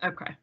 Okay.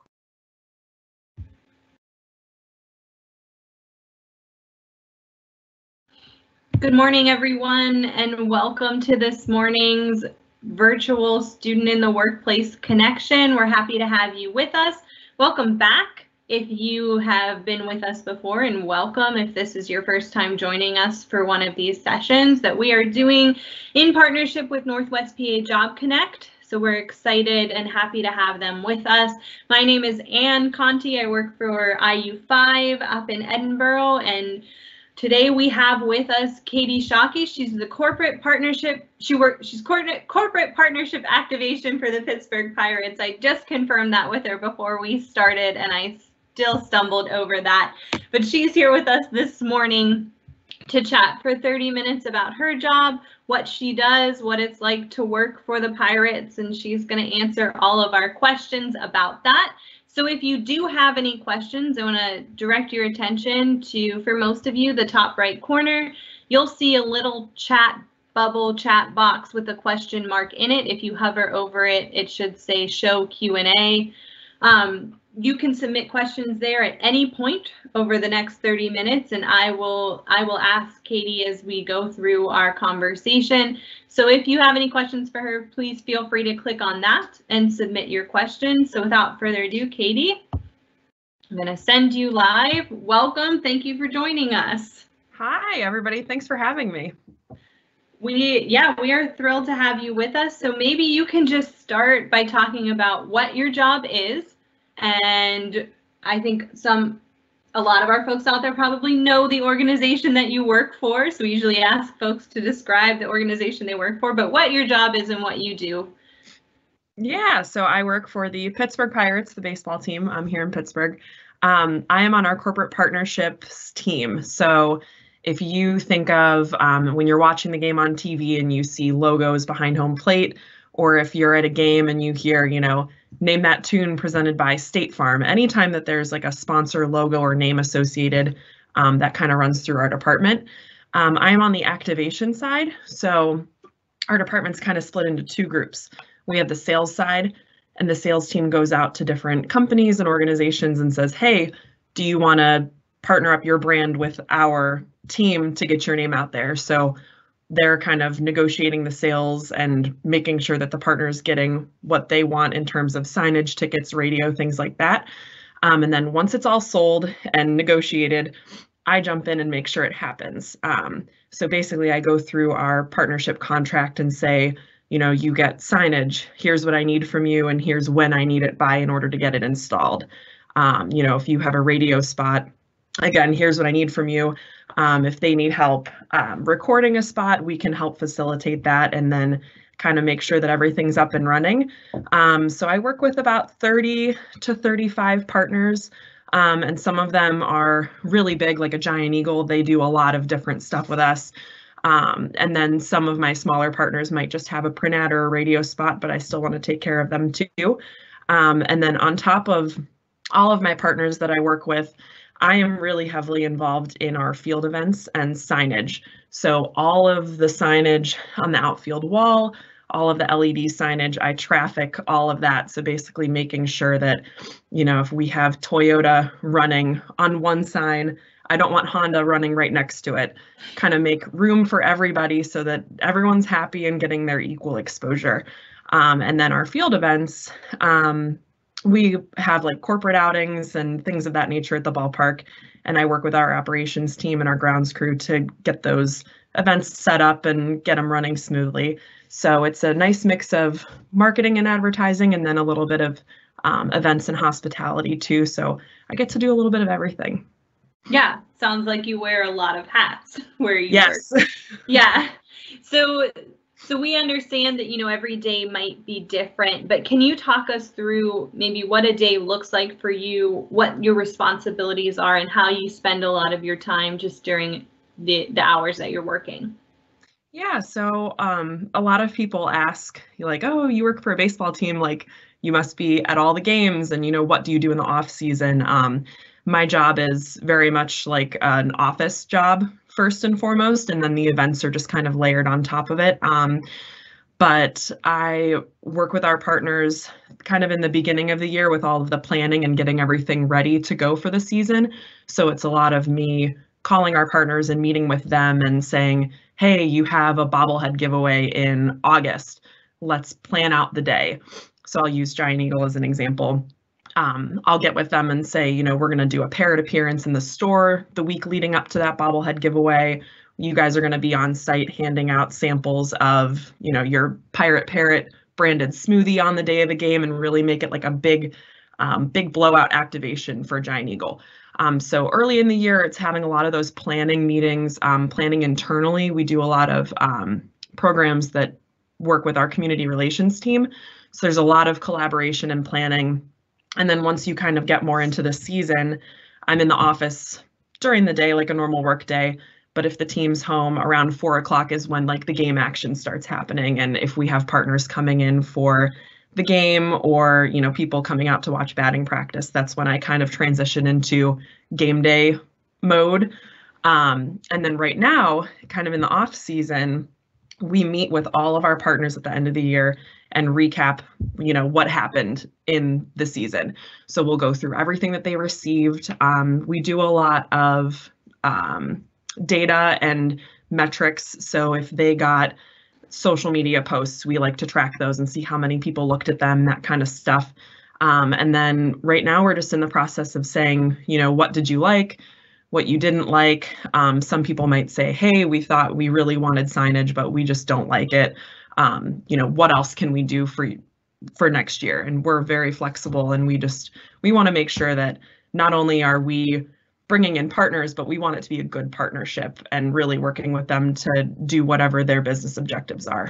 Good morning, everyone, and welcome to this morning's virtual Student in the Workplace Connection. We're happy to have you with us. Welcome back if you have been with us before, and welcome if this is your first time joining us for one of these sessions that we are doing in partnership with Northwest PA Job Connect. So we're excited and happy to have them with us. My name is Ann Conti. I work for IU5 up in Edinburgh, and today we have with us Katie Shockey. She's the corporate partnership. She's corporate partnership activation for the Pittsburgh Pirates. I just confirmed that with her before we started, and I still stumbled over that. But she's here with us this morning to chat for 30 minutes about her job, what she does, what it's like to work for the Pirates, and she's going to answer all of our questions about that. So if you do have any questions, I want to direct your attention to, for most of you, the top right corner. You'll see a little chat bubble, chat box with a question mark in it. If you hover over it, it should say show Q&A. You can submit questions there at any point over the next 30 minutes, and I will ask Katie as we go through our conversation. So if you have any questions for her, please feel free to click on that and submit your question. So without further ado, Katie, I'm going to send you live. Welcome. Thank you for joining us. Hi, everybody. Thanks for having me. We are thrilled to have you with us. So maybe you can just start by talking about what your job is. And I think a lot of our folks out there probably know the organization that you work for. So we usually ask folks to describe the organization they work for, but what your job is and what you do. Yeah, so I work for the Pittsburgh Pirates, the baseball team. I'm here in Pittsburgh. I am on our corporate partnerships team. So if you think of when you're watching the game on TV and you see logos behind home plate, or if you're at a game and you hear, name that tune presented by State Farm, anytime that there's like a sponsor logo or name associated, that kind of runs through our department. I am on the activation side. So our department's kind of split into two groups. We have the sales side, and the sales team goes out to different companies and organizations and says, hey, do you want to partner up your brand with our team to get your name out there? So they're kind of negotiating the sales and making sure that the partner is getting what they want in terms of signage, tickets, radio, things like that. And then once it's all sold and negotiated, I jump in and make sure it happens. So basically, I go through our partnership contract and say, you get signage, here's what I need from you, and here's when I need it by in order to get it installed. If you have a radio spot, again, here's what I need from you. If they need help recording a spot, we can help facilitate that and then kind of make sure that everything's up and running. So I work with about 30 to 35 partners, and some of them are really big, like a Giant Eagle. They do a lot of different stuff with us. And then some of my smaller partners might just have a print ad or a radio spot, but I still want to take care of them too. And then on top of all of my partners that I work with, I am really heavily involved in our field events and signage. So all of the signage on the outfield wall, all of the LED signage, I traffic all of that. So basically making sure that, if we have Toyota running on one sign, I don't want Honda running right next to it. Kind of make room for everybody so that everyone's happy and getting their equal exposure. And then our field events, we have like corporate outings and things of that nature at the ballpark. And I work with our operations team and our grounds crew to get those events set up and get them running smoothly. So it's a nice mix of marketing and advertising, and then a little bit of events and hospitality too. So I get to do a little bit of everything. Yeah, sounds like you wear a lot of hats where you yes. work. Yeah. So we understand that, every day might be different, but can you talk us through maybe what a day looks like for you, what your responsibilities are, and how you spend a lot of your time just during the hours that you're working? Yeah, so a lot of people ask, like, oh, you work for a baseball team, like you must be at all the games, and what do you do in the off season? My job is very much like an office job first and foremost, and then the events are just kind of layered on top of it. But I work with our partners kind of in the beginning of the year with all of the planning and getting everything ready to go for the season. So it's a lot of me calling our partners and meeting with them and saying, hey, you have a bobblehead giveaway in August. Let's plan out the day. So I'll use Giant Eagle as an example. I'll get with them and say, we're going to do a parrot appearance in the store the week leading up to that bobblehead giveaway. You guys are going to be on site handing out samples of, your Pirate Parrot branded smoothie on the day of the game and really make it like a big blowout activation for Giant Eagle. So early in the year, it's having a lot of those planning meetings, planning internally. We do a lot of programs that work with our community relations team. So there's a lot of collaboration and planning. And then once you kind of get more into the season, I'm in the office during the day, like a normal work day. But if the team's home, around 4 o'clock is when like the game action starts happening. And if we have partners coming in for the game or, people coming out to watch batting practice, that's when I kind of transition into game day mode. And then right now, kind of in the off season, we meet with all of our partners at the end of the year and recap, what happened in the season. So we'll go through everything that they received. We do a lot of data and metrics. So if they got social media posts, we like to track those and see how many people looked at them, that kind of stuff. And then right now we're just in the process of saying, what did you like? What you didn't like. Some people might say, hey, we thought we really wanted signage, but we just don't like it. What else can we do for next year? And we're very flexible, and we want to make sure that not only are we bringing in partners, but we want it to be a good partnership and really working with them to do whatever their business objectives are.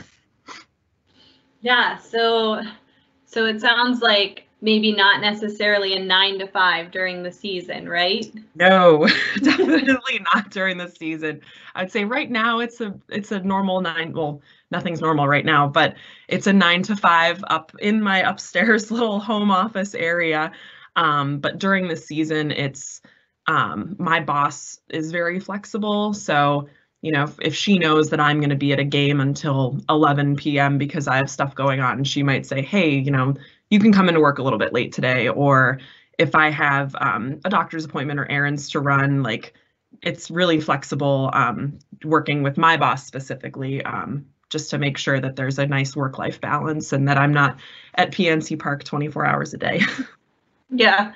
Yeah, so it sounds like maybe not necessarily a 9 to 5 during the season, right? No, definitely not during the season. I'd say right now it's a normal 9. Well, nothing's normal right now, but it's a 9 to 5 up in my upstairs little home office area. But during the season, it's my boss is very flexible. So, if she knows that I'm going to be at a game until 11 p.m. because I have stuff going on, she might say, hey, you can come into work a little bit late today. Or if I have a doctor's appointment or errands to run, like it's really flexible working with my boss specifically, just to make sure that there's a nice work-life balance and that I'm not at PNC Park 24 hours a day. Yeah.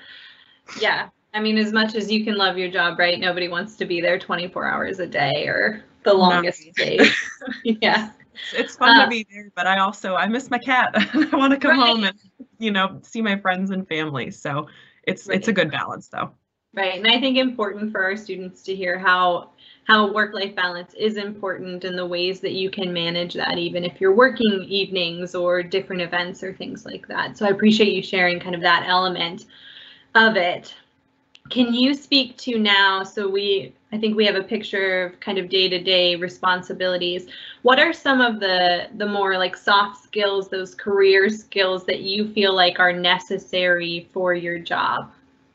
I mean, as much as you can love your job, right? Nobody wants to be there 24 hours a day or the longest days. Yeah. It's fun to be there, but I miss my cat. I want to come home and, see my friends and family. So it's a good balance though. Right. And I think important for our students to hear how work-life balance is important and the ways that you can manage that, even if you're working evenings or different events or things like that. So I appreciate you sharing kind of that element of it. Can you speak to now, I think we have a picture of kind of day-to-day responsibilities. What are some of the more like soft skills, those career skills that you feel like are necessary for your job?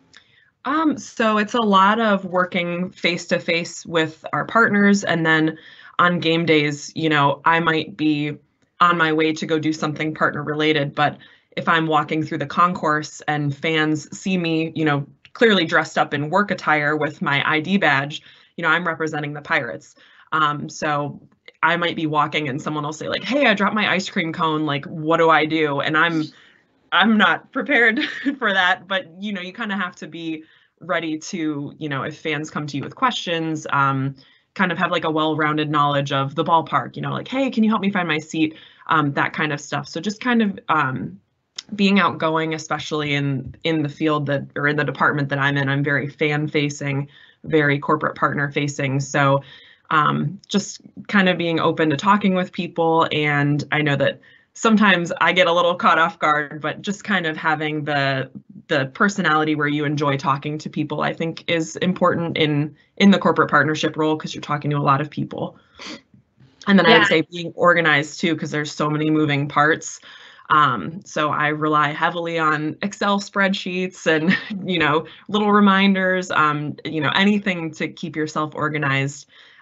So it's a lot of working face-to-face with our partners, and then on game days, I might be on my way to go do something partner related, but if I'm walking through the concourse and fans see me, clearly dressed up in work attire with my ID badge, I'm representing the Pirates. So I might be walking and someone will say like, hey, I dropped my ice cream cone. Like, what do I do? And I'm not prepared for that, but you kind of have to be ready to, if fans come to you with questions, kind of have like a well-rounded knowledge of the ballpark, like, hey, can you help me find my seat? That kind of stuff. So just kind of being outgoing, especially in the field or in the department that I'm in. I'm very fan facing, very corporate partner facing. So just kind of being open to talking with people. And I know that sometimes I get a little caught off guard, but just kind of having the personality where you enjoy talking to people, I think is important in the corporate partnership role, because you're talking to a lot of people. And then I would say being organized too, because there's so many moving parts. So I rely heavily on Excel spreadsheets and, little reminders, anything to keep yourself organized.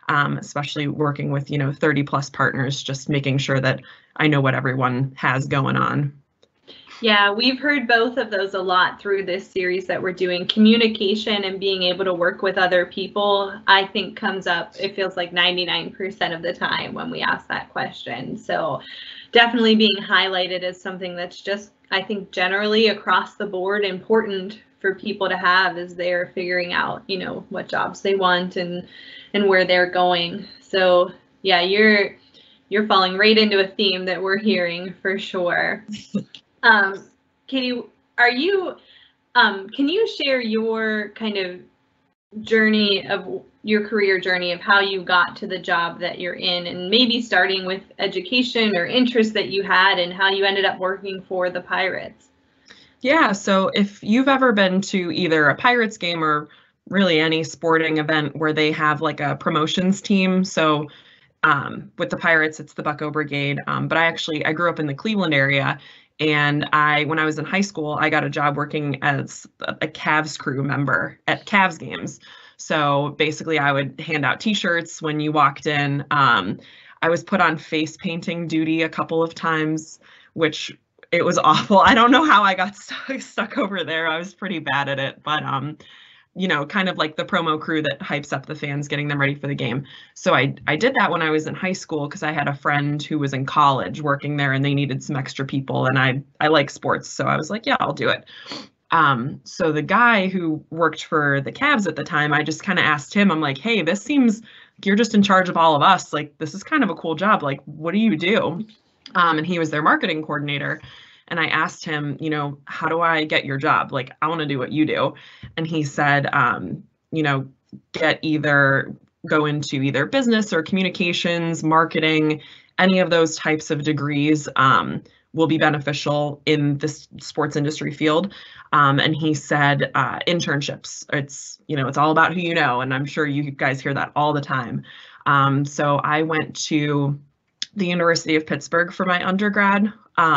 especially working with, 30 plus partners, just making sure that I know what everyone has going on. Yeah, we've heard both of those a lot through this series that we're doing. Communication and being able to work with other people, I think, comes up, it feels like 99% of the time when we ask that question. So definitely being highlighted as something that's just, I think, generally across the board important for people to have as they're figuring out, what jobs they want and where they're going. So yeah, you're falling right into a theme that we're hearing for sure. Katie, can you share your kind of journey of your career journey of how you got to the job that you're in, and maybe starting with education or interest that you had and how you ended up working for the Pirates? Yeah, so if you've ever been to either a Pirates game or really any sporting event where they have like a promotions team, so with the Pirates, it's the Bucko Brigade, but I grew up in the Cleveland area. And when I was in high school, I got a job working as a Cavs crew member at Cavs games. So basically, I would hand out T-shirts when you walked in. I was put on face painting duty a couple of times, which it was awful. I don't know how I got stuck over there. I was pretty bad at it, but kind of like the promo crew that hypes up the fans, getting them ready for the game. So I did that when I was in high school because I had a friend who was in college working there and they needed some extra people, and I like sports, so I was like, yeah, I'll do it. So the guy who worked for the Cavs at the time, I just kind of asked him, I'm like, hey, this seems like you're just in charge of all of us. Like, this is kind of a cool job. Like, what do you do? And he was their marketing coordinator. And I asked him, how do I get your job? Like, I want to do what you do. And he said, go into either business or communications, marketing, any of those types of degrees will be beneficial in this sports industry field. And he said, internships, it's all about who you know. And I'm sure you guys hear that all the time. So I went to the University of Pittsburgh for my undergrad.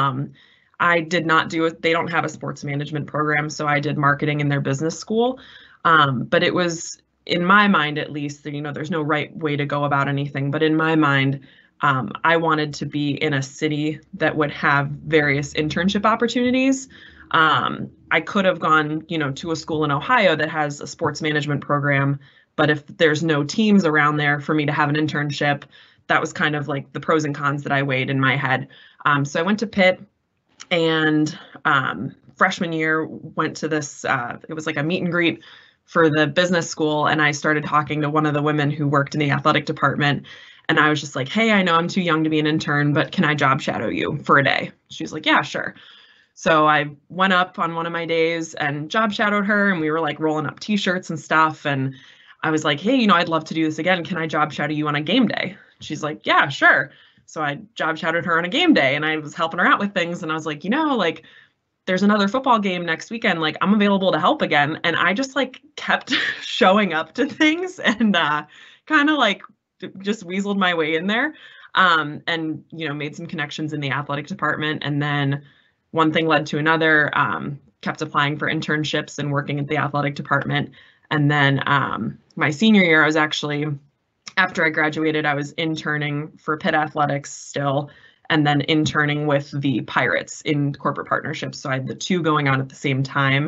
I did not they don't have a sports management program, so I did marketing in their business school. But it was, in my mind at least, there's no right way to go about anything, but in my mind, I wanted to be in a city that would have various internship opportunities. I could have gone, to a school in Ohio that has a sports management program, but if there's no teams around there for me to have an internship, that was kind of like the pros and cons that I weighed in my head. So I went to Pitt. And freshman year, went to this, it was like a meet and greet for the business school. And I started talking to one of the women who worked in the athletic department. And I was just like, hey, I know I'm too young to be an intern, but can I job shadow you for a day? She's like, yeah, sure. So I went up on one of my days and job shadowed her, and we were like rolling up T-shirts and stuff. And I was like, hey, I'd love to do this again. Can I job shadow you on a game day? She's like, yeah, sure. So I job shadowed her on a game day, and I was helping her out with things. And I was like, there's another football game next weekend. Like, I'm available to help again. And I just kept showing up to things and kind of just weaseled my way in there. And made some connections in the athletic department. And then one thing led to another, kept applying for internships and working at the athletic department. And then my senior year, after I graduated, I was interning for Pitt Athletics still, and then interning with the Pirates in corporate partnerships. So I had the two going on at the same time.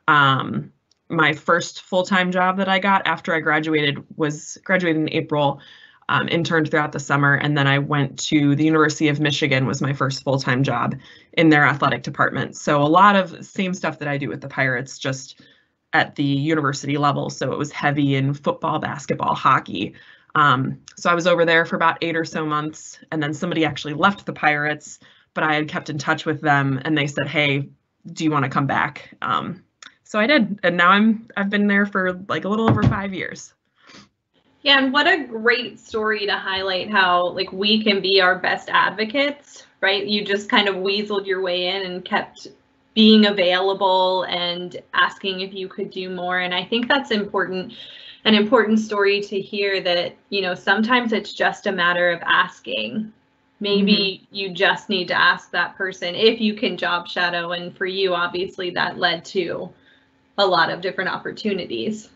My first full-time job that I got after I graduated in April, interned throughout the summer, and then I went to the University of Michigan, was my first full-time job in their athletic department. So a lot of same stuff that I do with the Pirates, just at the university level. So it was heavy in football, basketball, hockey. So I was over there for about 8 or so months, and then somebody actually left the Pirates, but I had kept in touch with them, and they said, hey, do you want to come back? So I did, and now I've been there for a little over 5 years. Yeah, and what a great story to highlight how we can be our best advocates, right? You just kind of weaseled your way in and kept being available and asking if you could do more, and I think that's important. An important story to hear that, sometimes it's just a matter of asking. Maybe you just need to ask that person if you can job shadow. And for you, obviously, that led to a lot of different opportunities.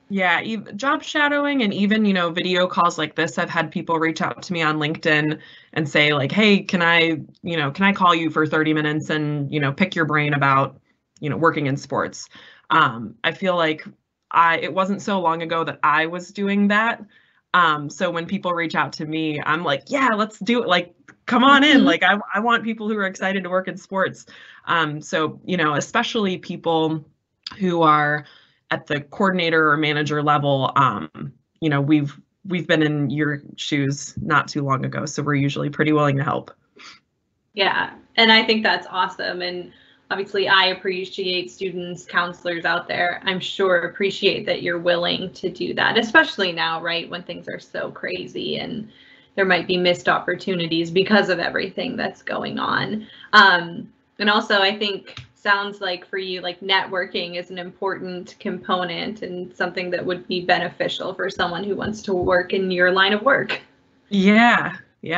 Yeah, job shadowing and even, video calls like this. I've had people reach out to me on LinkedIn and say like, "Hey, can I call you for 30 minutes and, pick your brain about, working in sports?" I feel like it wasn't so long ago that I was doing that. So when people reach out to me, I'm like, "Yeah, let's do it. Like, come on in. Like, I want people who are excited to work in sports." So, especially people who are at the coordinator or manager level, we've been in your shoes not too long ago, so we're usually pretty willing to help. Yeah, and I think that's awesome. And obviously I appreciate students, counselors out there, I'm sure appreciate that you're willing to do that, especially now, right, when things are so crazy and there might be missed opportunities because of everything that's going on. And also I think sounds like for you, like networking is an important component and something that would be beneficial for someone who wants to work in your line of work. Yeah.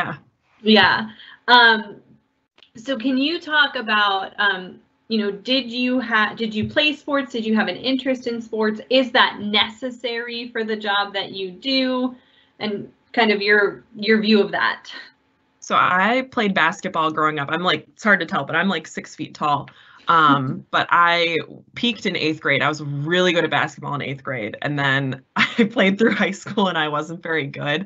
So can you talk about, did you play sports? Did you have an interest in sports? Is that necessary for the job that you do? And kind of your view of that. So I played basketball growing up. It's hard to tell, but I'm like 6 feet tall. But I peaked in 8th grade. I was really good at basketball in 8th grade. And then I played through high school and I wasn't very good.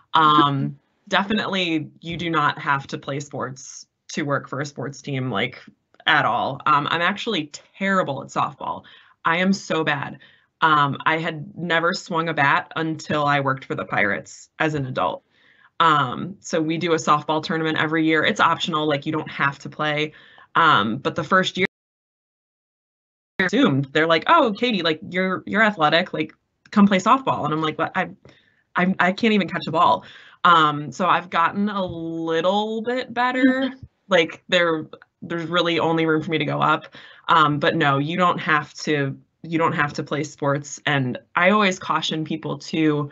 Definitely, you do not have to play sports to work for a sports team, like at all. I'm actually terrible at softball. I am so bad. I had never swung a bat until I worked for the Pirates as an adult. So we do a softball tournament every year. It's optional, like you don't have to play. But the first year, assumed they're like, "Oh, Katie, like you're athletic, like come play softball." And I'm like, "What? I can't even catch a ball." So I've gotten a little bit better. Like there's really only room for me to go up. But no, you don't have to play sports. And I always caution people too,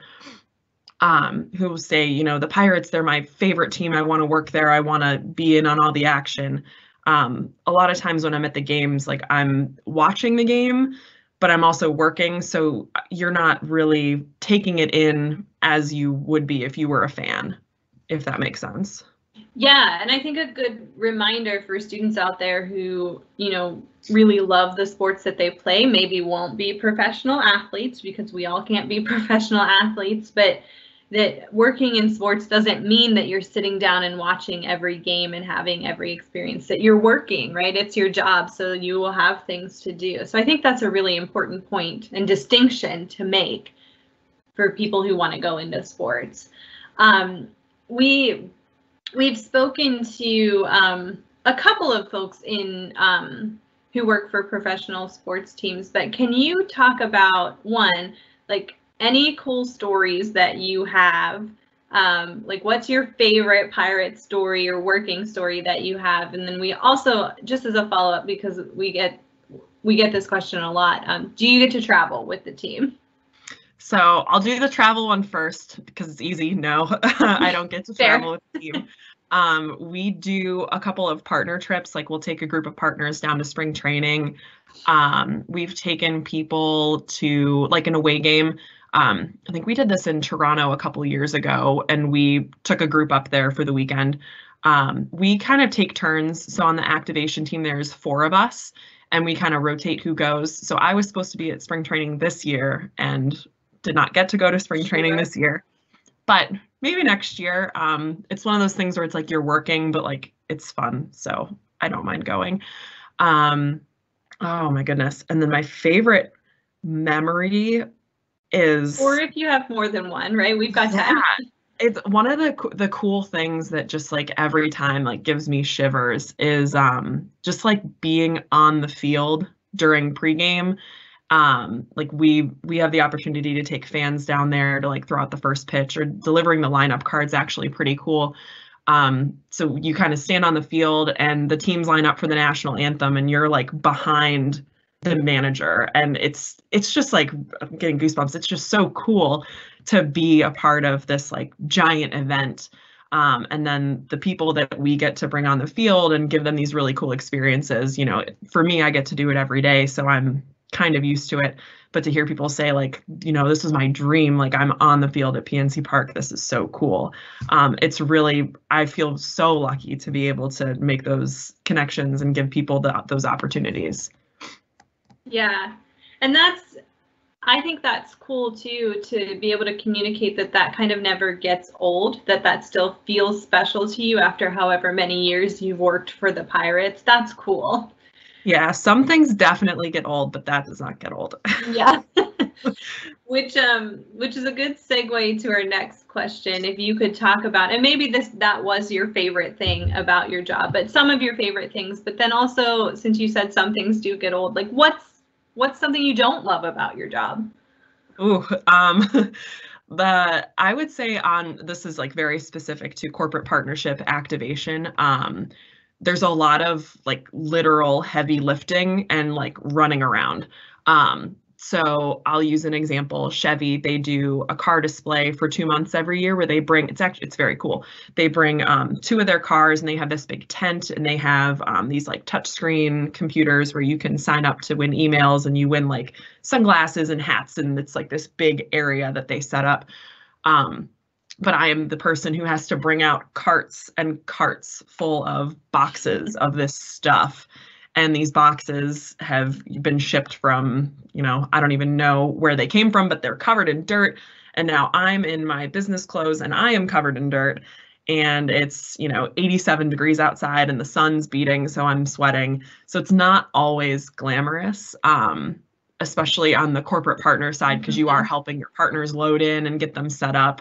who say, the Pirates, they're my favorite team. I want to work there. I want to be in on all the action. A lot of times when I'm at the games, like I'm watching the game, but I'm also working. So you're not really taking it in as you would be if you were a fan, if that makes sense. Yeah, and I think a good reminder for students out there who, really love the sports that they play, maybe won't be professional athletes because we all can't be professional athletes, but that working in sports doesn't mean that you're sitting down and watching every game and having every experience, that you're working, right? It's your job, so you will have things to do. So I think that's a really important point and distinction to make for people who want to go into sports. We've spoken to a couple of folks in who work for professional sports teams, but can you talk about one, like any cool stories that you have? Like what's your favorite pirate story or working story that you have? And then we also, just as a follow-up, because we get this question a lot, do you get to travel with the team? So I'll do the travel one first because it's easy. No, I don't get to travel with the team. We do a couple of partner trips, like we'll take a group of partners down to spring training. We've taken people to like an away game. I think we did this in Toronto a couple years ago, and we took a group up there for the weekend. We kind of take turns. So on the activation team, there's 4 of us, and we kind of rotate who goes. So I was supposed to be at spring training this year and did not get to go to spring training this year, but maybe next year. It's one of those things where it's like you're working, but like it's fun. So I don't mind going. Oh my goodness. And then my favorite memory is, or if you have more than one, right? We've got time. It's one of the cool things that just like every time like gives me shivers is just like being on the field during pregame. Like we have the opportunity to take fans down there to like throw out the first pitch, or delivering the lineup card's actually pretty cool. So you kind of stand on the field and the teams line up for the national anthem and you're like behind the manager, and it's just like, I'm getting goosebumps. It's just so cool to be a part of this like giant event. And then the people that we get to bring on the field and give them these really cool experiences, for me, I get to do it every day. So I'm kind of used to it. But to hear people say like, this is my dream, like I'm on the field at PNC Park, this is so cool. It's really, I feel so lucky to be able to make those connections and give people those opportunities. Yeah, and I think that's cool too, to be able to communicate that kind of never gets old, that still feels special to you after however many years you've worked for the Pirates. That's cool. Yeah, some things definitely get old, but that does not get old. Yeah. Which is a good segue to our next question. If you could talk about, and maybe that was your favorite thing about your job, but some of your favorite things, but then also, since you said some things do get old, like what's something you don't love about your job? Ooh, I would say this is like very specific to corporate partnership activation. There's a lot of like literal heavy lifting and like running around. So I'll use an example. Chevy, they do a car display for 2 months every year where they bring, it's very cool. They bring 2 of their cars and they have this big tent and they have these like touchscreen computers where you can sign up to win emails and you win like sunglasses and hats, and it's like this big area that they set up. But I am the person who has to bring out carts and carts full of boxes of this stuff. And these boxes have been shipped from, I don't even know where they came from, but they're covered in dirt. And now I'm in my business clothes and I am covered in dirt. And it's, 87 degrees outside and the sun's beating, so I'm sweating. So it's not always glamorous, especially on the corporate partner side, because you are helping your partners load in and get them set up.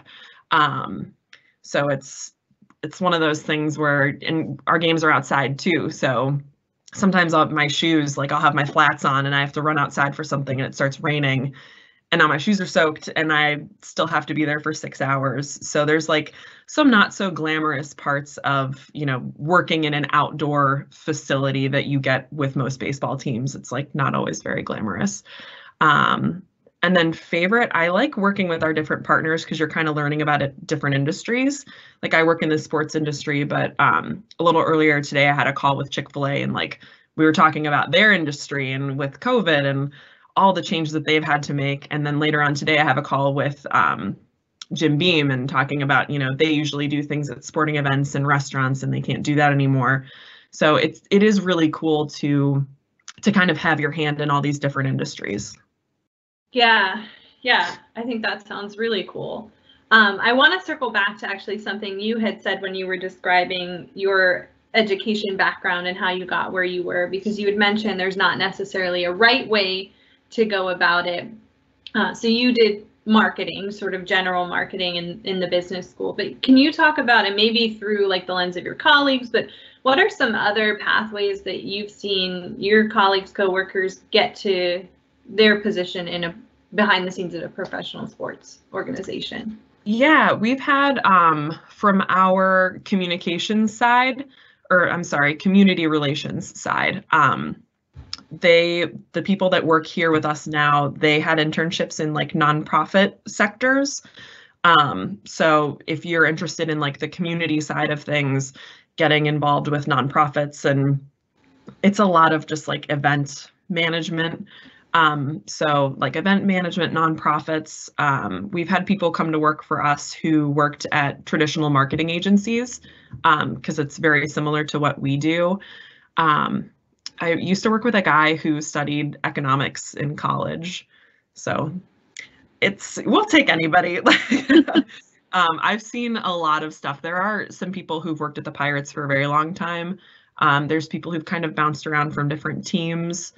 So it's one of those things where, and our games are outside too. So sometimes I'll have my shoes, like I'll have my flats on and I have to run outside for something and it starts raining and now my shoes are soaked and I still have to be there for 6 hours. So there's like some not so glamorous parts of, working in an outdoor facility that you get with most baseball teams. It's like not always very glamorous. And then favorite, I like working with our different partners because you're kind of learning about different industries. Like I work in the sports industry, but a little earlier today, I had a call with Chick-fil-A and like we were talking about their industry and with COVID and all the changes that they've had to make. And then later on today, I have a call with Jim Beam and talking about, they usually do things at sporting events and restaurants and they can't do that anymore. So it is really cool to kind of have your hand in all these different industries. Yeah, I think that sounds really cool. I want to circle back to actually something you had said when you were describing your education background and how you got where you were, because you had mentioned there's not necessarily a right way to go about it. So you did marketing, sort of general marketing in the business school, but can you talk about it maybe through like the lens of your colleagues, but what are some other pathways that you've seen your colleagues, coworkers get to their position behind the scenes at a professional sports organization? Yeah, we've had from our communications side, community relations side, the people that work here with us now, they had internships in like nonprofit sectors. So if you're interested in like the community side of things, getting involved with nonprofits, and it's a lot of just like event management. So like event management, nonprofits, we've had people come to work for us who worked at traditional marketing agencies, because it's very similar to what we do. I used to work with a guy who studied economics in college. So we'll take anybody. I've seen a lot of stuff. There are some people who've worked at the Pirates for a very long time. There's people who've kind of bounced around from different teams.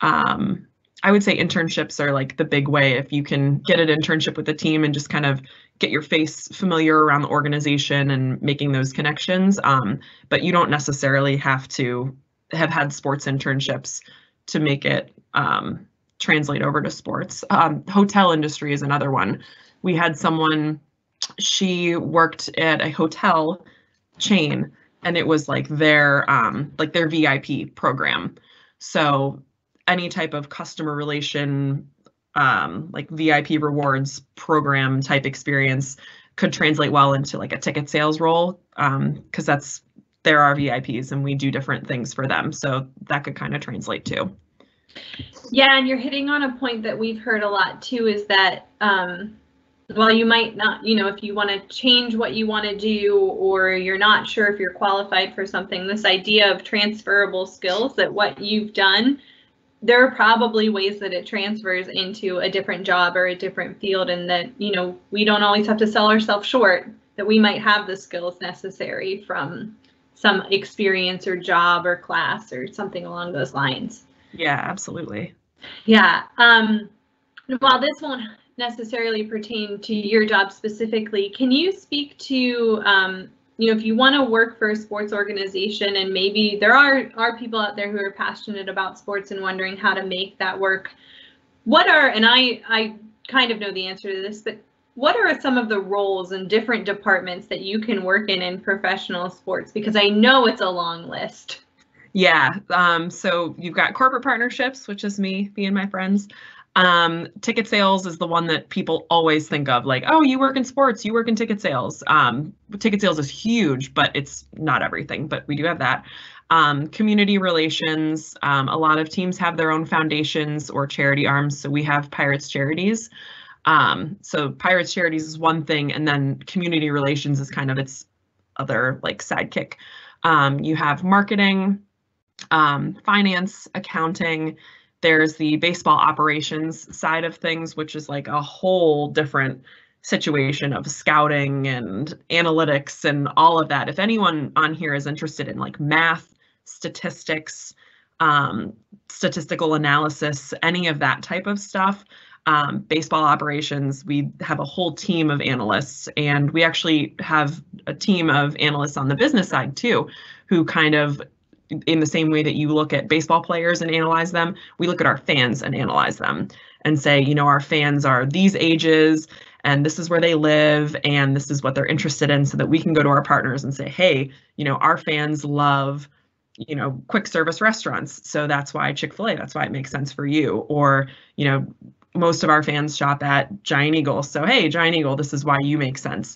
I would say internships are like the big way. If you can get an internship with a team and just kind of get your face familiar around the organization and making those connections. But you don't necessarily have to have had sports internships to make it translate over to sports. Hotel industry is another one. We had someone, she worked at a hotel chain and it was like their VIP program. So any type of customer relation, like VIP rewards program type experience could translate well into like a ticket sales role, because they're our VIPs and we do different things for them. So that could kind of translate too. Yeah, and you're hitting on a point that we've heard a lot too, is that while you might not, if you want to change what you want to do, or you're not sure if you're qualified for something, this idea of transferable skills, that what you've done, there are probably ways that it transfers into a different job or a different field, and that, we don't always have to sell ourselves short, that we might have the skills necessary from some experience or job or class or something along those lines. Yeah, absolutely. Yeah. While this won't necessarily pertain to your job specifically, can you speak to, if you want to work for a sports organization, and maybe there are people out there who are passionate about sports and wondering how to make that work, and I kind of know the answer to this, but what are some of the roles and different departments that you can work in professional sports? Because I know it's a long list. Yeah. So you've got corporate partnerships, which is me, and my friends. Ticket sales is the one that people always think of, like, oh, you work in sports, you work in ticket sales. Ticket sales is huge, but it's not everything, but we do have that. Community relations, a lot of teams have their own foundations or charity arms. So we have Pirates Charities. So Pirates Charities is one thing, and then community relations is kind of its other like sidekick. You have marketing, finance, accounting. There's the baseball operations side of things, which is like a whole different situation of scouting and analytics and all of that. If anyone on here is interested in like math, statistics, statistical analysis, any of that type of stuff, baseball operations, we have a whole team of analysts, and we actually have a team of analysts on the business side too, who kind of, in the same way that you look at baseball players and analyze them, we look at our fans and analyze them and say, our fans are these ages and this is where they live and this is what they're interested in, so that we can go to our partners and say, hey, our fans love, quick service restaurants. So that's why Chick-fil-A, that's why it makes sense for you. Or, most of our fans shop at Giant Eagle. So, hey, Giant Eagle, this is why you make sense.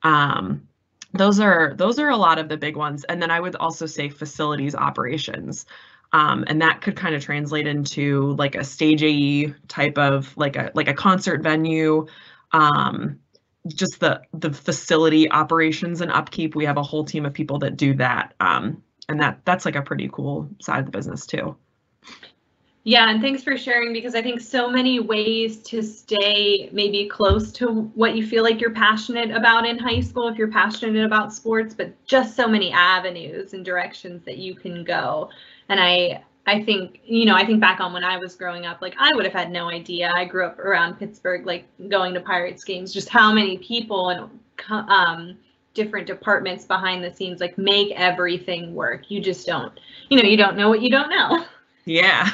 Those are a lot of the big ones. And then I would also say facilities operations. And that could kind of translate into like a stage AE type of like a concert venue. Just the facility operations and upkeep. We have a whole team of people that do that. And that's like a pretty cool side of the business too. Yeah, and thanks for sharing, because I think so many ways to stay maybe close to what you feel like you're passionate about in high school, if you're passionate about sports, but just so many avenues and directions that you can go. And I think, I think back on when I was growing up, like I would have had no idea. I grew up around Pittsburgh, like going to Pirates games, just how many people and different departments behind the scenes like make everything work. You just don't, you don't know what you don't know. Yeah.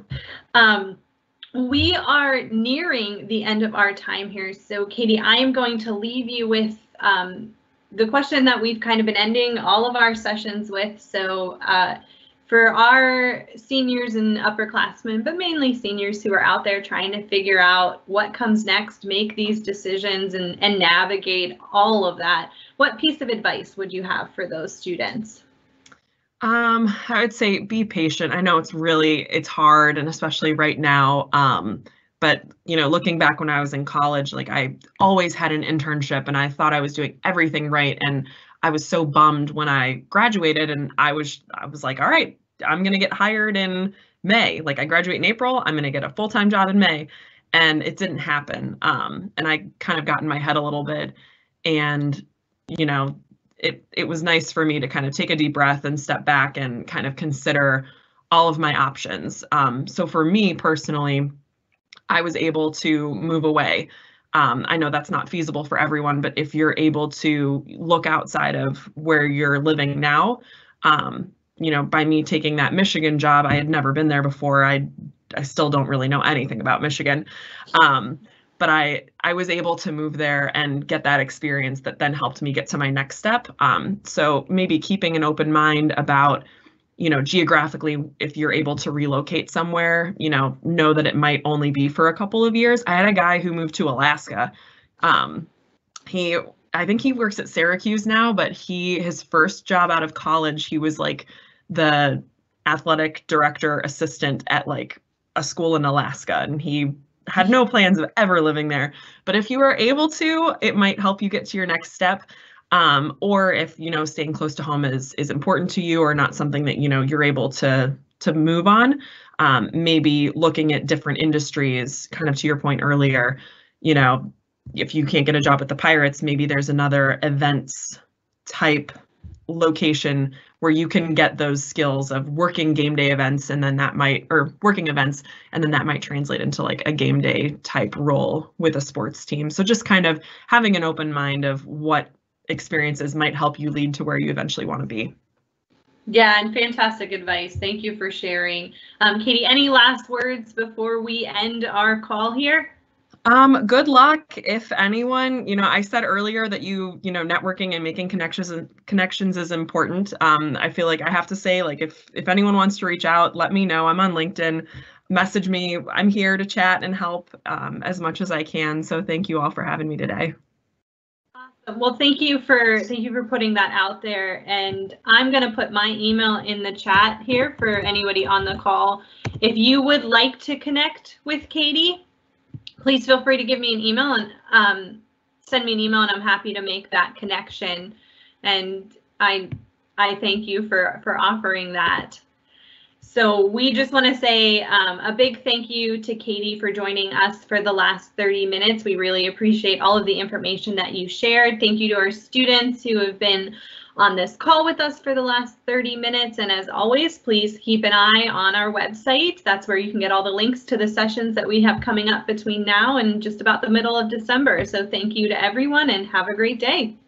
We are nearing the end of our time here. So Katie, I am going to leave you with the question that we've kind of been ending all of our sessions with. So for our seniors and upperclassmen, but mainly seniors who are out there trying to figure out what comes next, make these decisions and navigate all of that, what piece of advice would you have for those students? I would say be patient. I know it's hard, and especially right now. But looking back when I was in college, like I always had an internship and I thought I was doing everything right. And I was so bummed when I graduated, and I was like, all right, I'm going to get hired in May. Like I graduate in April, I'm going to get a full-time job in May. And it didn't happen. And I kind of got in my head a little bit, and, it was nice for me to kind of take a deep breath and step back and kind of consider all of my options. So for me personally, I was able to move away. I know that's not feasible for everyone, but if you're able to look outside of where you're living now, by me taking that Michigan job, I had never been there before. I still don't really know anything about Michigan. But I was able to move there and get that experience that then helped me get to my next step. So maybe keeping an open mind about, geographically, if you're able to relocate somewhere, know that it might only be for a couple of years. I had a guy who moved to Alaska. I think he works at Syracuse now, but his first job out of college, he was like the athletic director assistant at like a school in Alaska and he had no plans of ever living there. But if you are able to, it might help you get to your next step. Or if, staying close to home is important to you or not something that, you're able to move on, maybe looking at different industries, kind of to your point earlier, if you can't get a job at the Pirates, maybe there's another events type location where you can get those skills of working game day events, and then that might, or working events, and then that might translate into like a game day type role with a sports team. So just kind of having an open mind of what experiences might help you lead to where you eventually want to be. Yeah, and fantastic advice. Thank you for sharing. Katie, any last words before we end our call here? Good luck. If anyone, I said earlier that networking and making connections is important. I feel like I have to say, like, if anyone wants to reach out, let me know. I'm on LinkedIn. Message me. I'm here to chat and help as much as I can. So thank you all for having me today. Awesome. Well, thank you for putting that out there. And I'm going to put my email in the chat here for anybody on the call. If you would like to connect with Katie, please feel free to give me an email and send me an email, and I'm happy to make that connection. And I thank you for offering that. So we just want to say a big thank you to Katie for joining us for the last 30 minutes. We really appreciate all of the information that you shared. Thank you to our students who have been on this call with us for the last 30 minutes. And as always, please keep an eye on our website. That's where you can get all the links to the sessions that we have coming up between now and just about the middle of December. So thank you to everyone and have a great day.